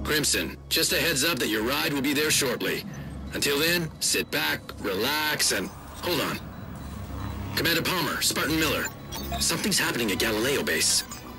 Crimson, just a heads up that your ride will be there shortly. Until then, sit back, relax, and... Hold on. Commander Palmer, Spartan Miller. Something's happening at Galileo Base.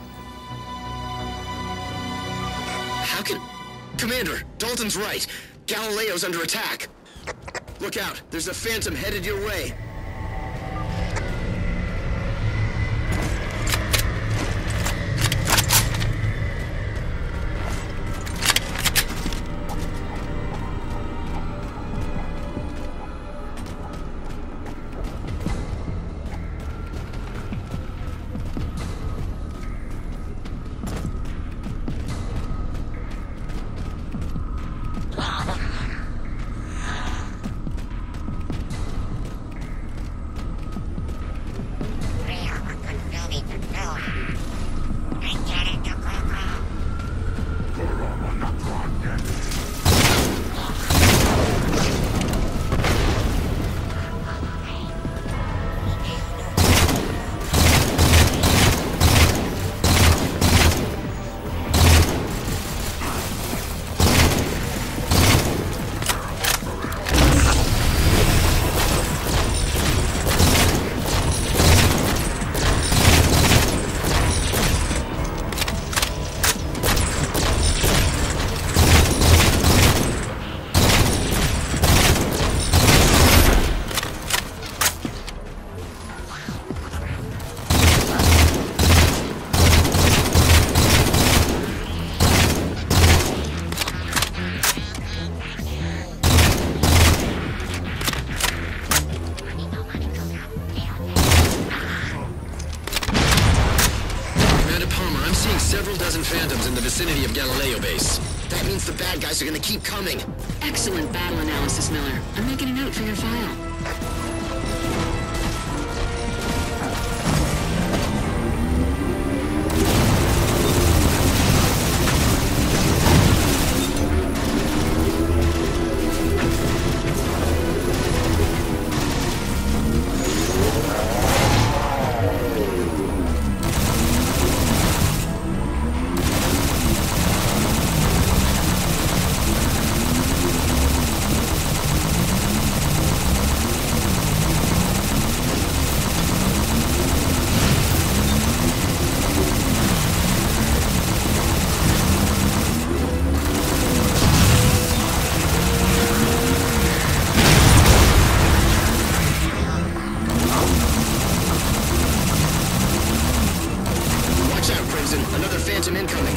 How can... Commander, Dalton's right. Galileo's under attack. Look out, there's a Phantom headed your way. Several dozen Phantoms in the vicinity of Galileo Base. That means the bad guys are gonna keep coming. Excellent battle analysis, Miller. I'm making a note for your file. Another Phantom incoming.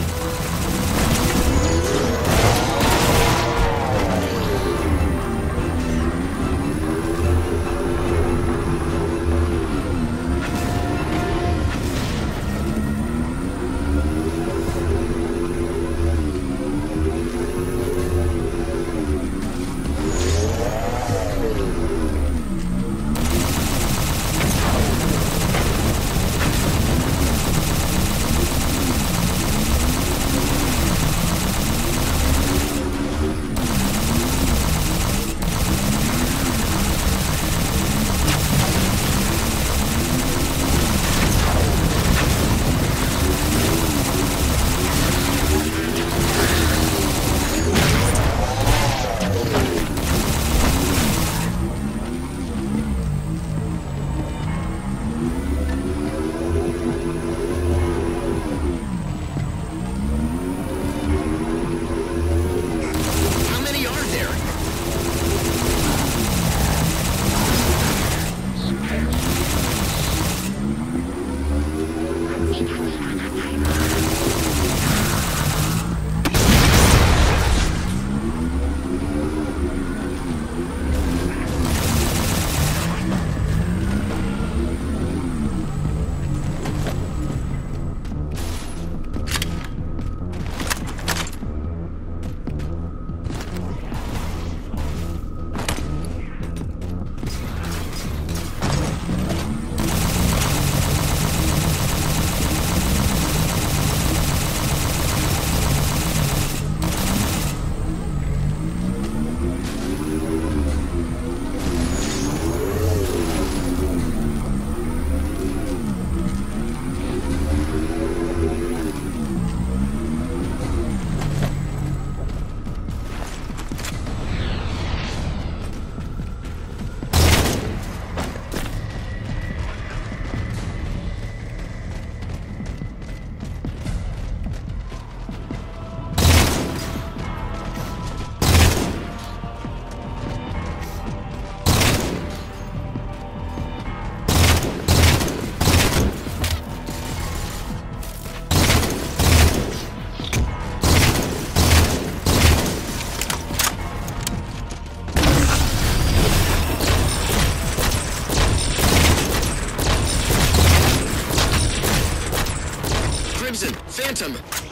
Crimson! Phantom!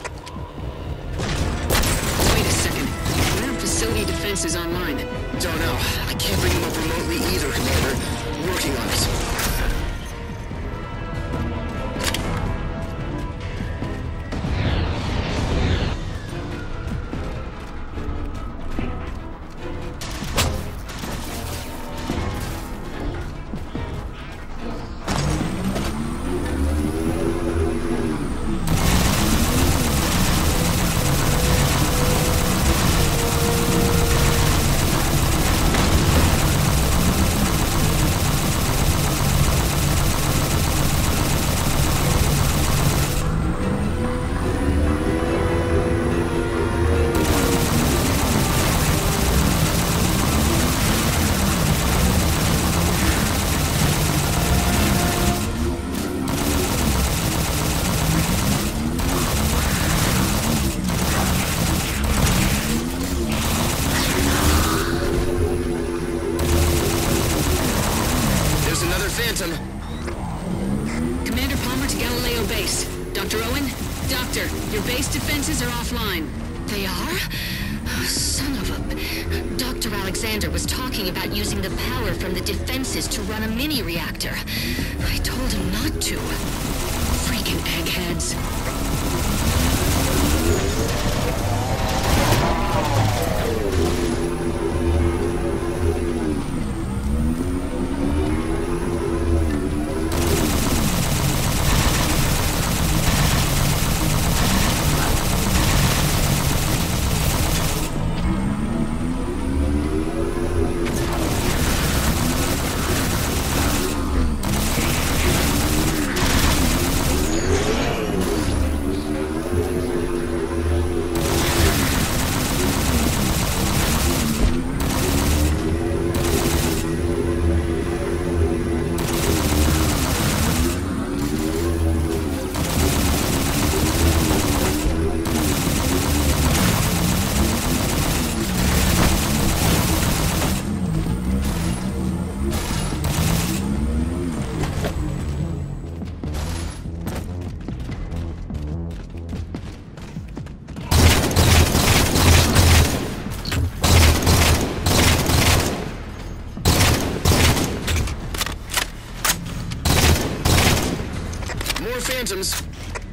Wait a second. Where are facility defenses online? Don't know. I can't bring them up remotely either, Commander. Working on it. Phantom! Commander Palmer to Galileo Base. Dr. Owen? Doctor, your base defenses are offline. They are? Oh, son of a... Dr. Alexander was talking about using the power from the defenses to run a mini-reactor. I told him not to. Freaking eggheads. More Phantoms!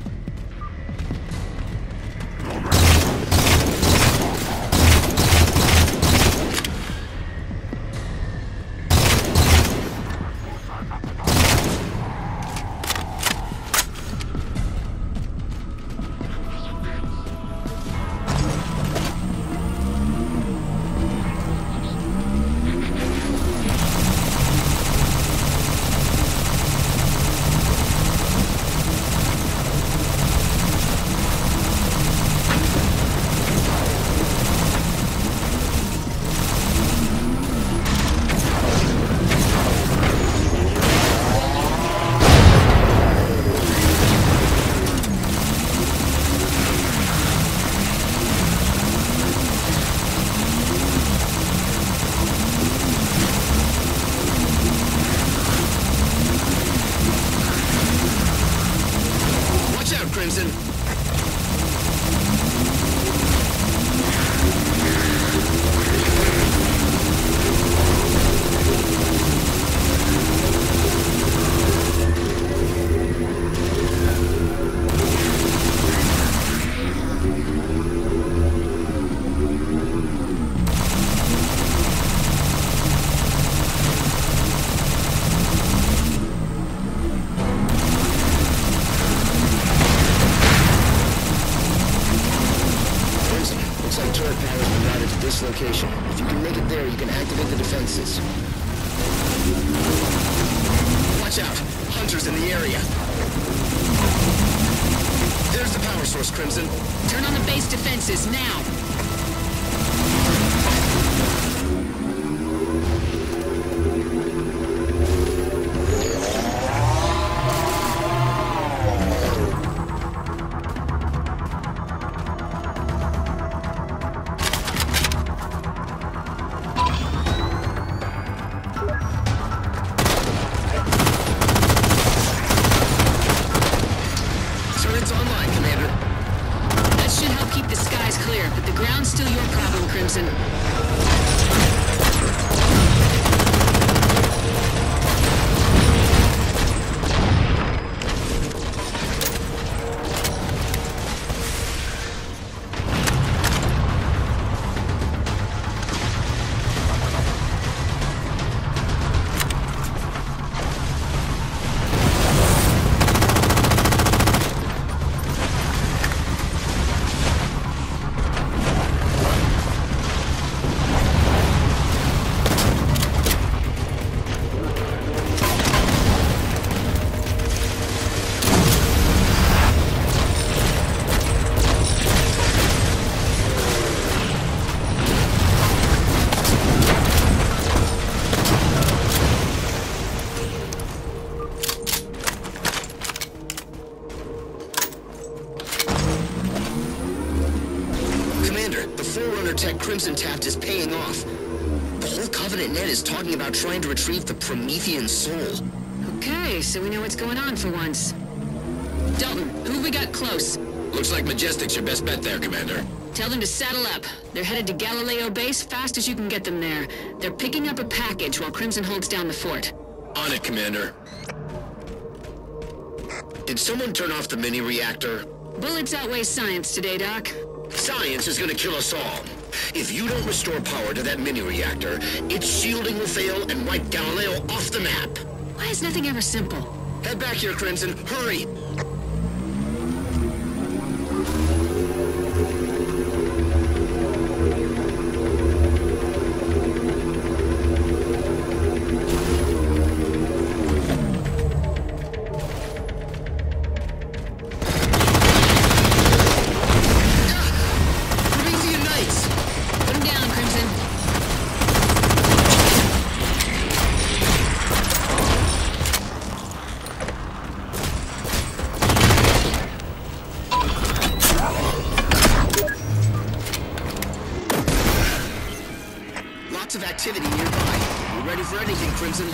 Crimson. Turret power has been routed to this location. If you can make it there, you can activate the defenses. Watch out! Hunters in the area! There's the power source, Crimson. Turn on the base defenses, now! Turret's online, Commander. keep the skies clear, but the ground's still your problem, Crimson. Crimson tapped is paying off. The whole Covenant net is talking about trying to retrieve the Promethean soul. Okay, so we know what's going on for once. Dalton, who have we got close? Looks like Majestic's your best bet there, Commander. Tell them to saddle up. They're headed to Galileo Base fast as you can get them there. They're picking up a package while Crimson holds down the fort. On it, Commander. Did someone turn off the mini-reactor? Bullets outweigh science today, Doc. Science is gonna kill us all. If you don't restore power to that mini-reactor, its shielding will fail and wipe Galileo off the map. Why is nothing ever simple? Head back here, Crimson. Hurry! Activity nearby. We're ready for anything, Crimson.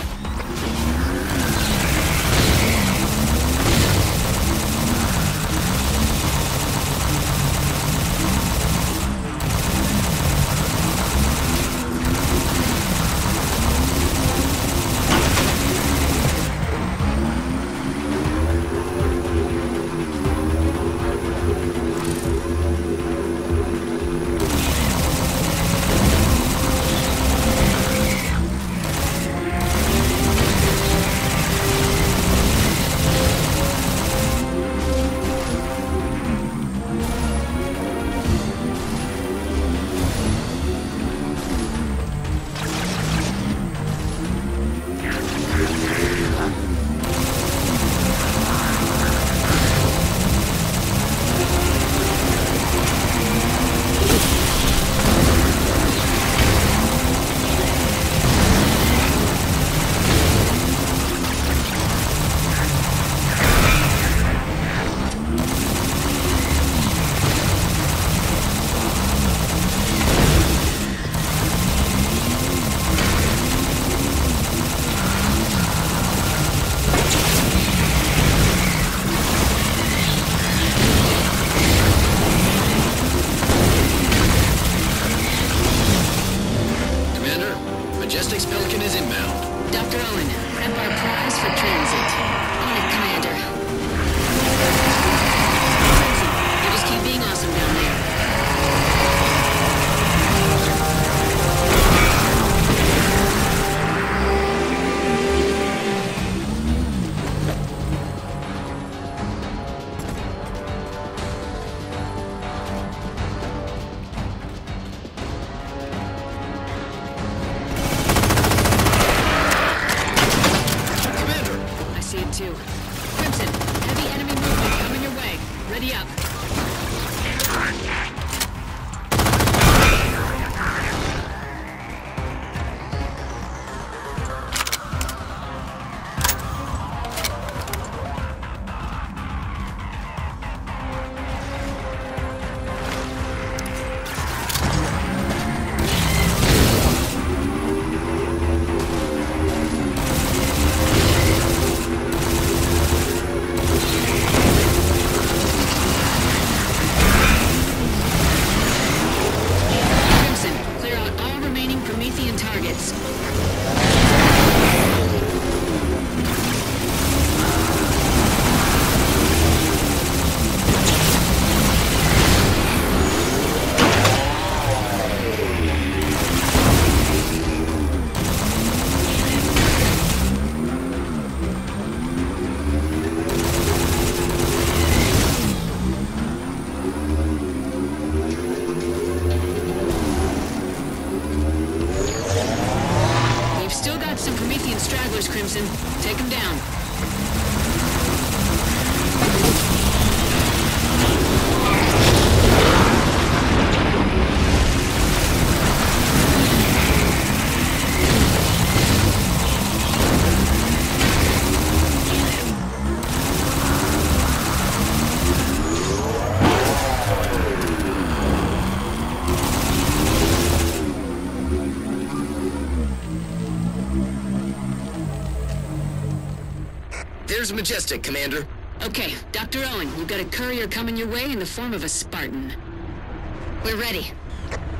Appears majestic, Commander. Okay, Dr. Owen, you've got a courier coming your way in the form of a Spartan. We're ready.